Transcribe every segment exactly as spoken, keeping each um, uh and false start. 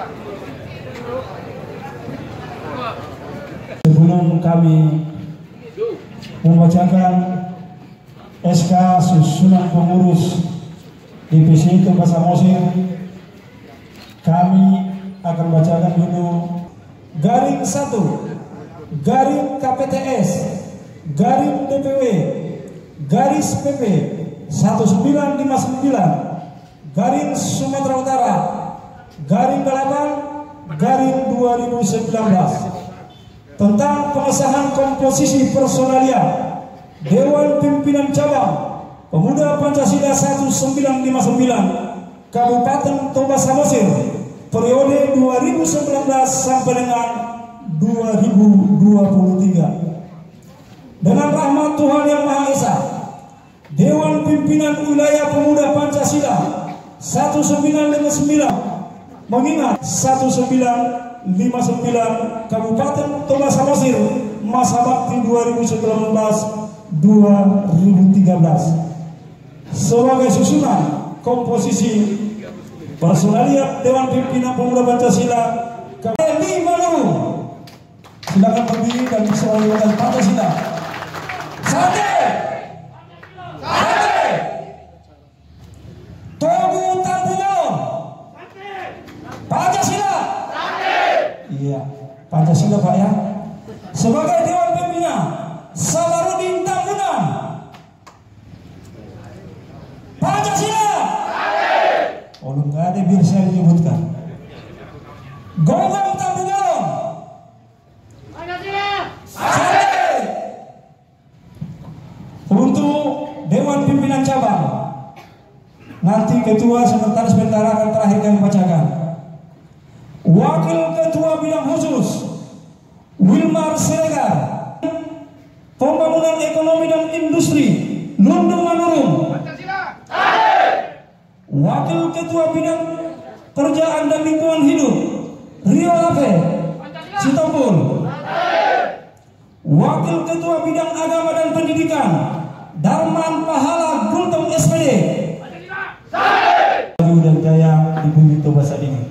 Sebelum kami membacakan S K susunan pengurus D P C Toba Samosir, kami akan bacakan dulu garing satu, garing K P T S, garing D P W, garis P P satu sembilan lima sembilan, garing Sumatera Utara, garing delapan, garing dua ribu sembilan belas, tentang pengesahan komposisi personalia Dewan Pimpinan Cabang Pemuda Pancasila seribu sembilan ratus lima puluh sembilan Kabupaten Toba Samosir periode dua ribu sembilan belas sampai dengan dua ribu dua puluh tiga. Dengan rahmat Tuhan Yang Maha Esa, Dewan Pimpinan Wilayah Pemuda Pancasila seribu sembilan ratus lima puluh sembilan mengingat seribu sembilan ratus lima puluh sembilan Kabupaten Toba Samosir masa bakti dua ribu sembilan belas dua ribu tiga belas sebagai susunan komposisi personalia Dewan Pimpinan Pemuda Pancasila kami Malu. Silakan berdiri dan bersorak Pancasila. Sate, sate, Togu Tampungon, Pancasila. Iya, Pancasila Pak ya. Sebagai Dewan Pimpinan Sabarudin Tambunan, Pancasila. Oh, nggak ada biar saya menyebutkan. Gogong Tampungon, Pancasila. Untuk Dewan Pimpinan Cabang, nanti Ketua Sekretaris Bendahara akan terakhir kami bacakan. Wakil Ketua Bidang Khusus Wilmar Siregar, Pembangunan Ekonomi dan Industri Lundung Manurung. Wakil Ketua Bidang Kerjaan dan Lingkungan Hidup Rio Lafe Sitompul. Wakil Ketua Bidang Agama dan Pendidikan Darman Pahala Gultom S P D. Dan Jaya di bumi Toba saat ini.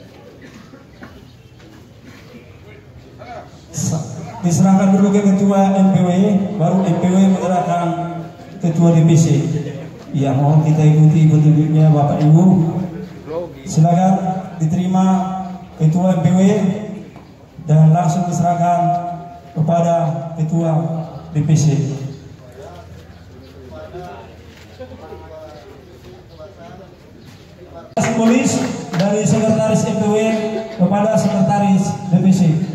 Diserahkan dulu ke Ketua M P W, baru M P W menyerahkan Ketua D P C. Ya, mohon kita ikuti petunjuknya Bapak Ibu. Silakan diterima Ketua M P W dan langsung diserahkan kepada Ketua D P C. Simbolis dari Sekretaris M P W kepada Sekretaris D P C.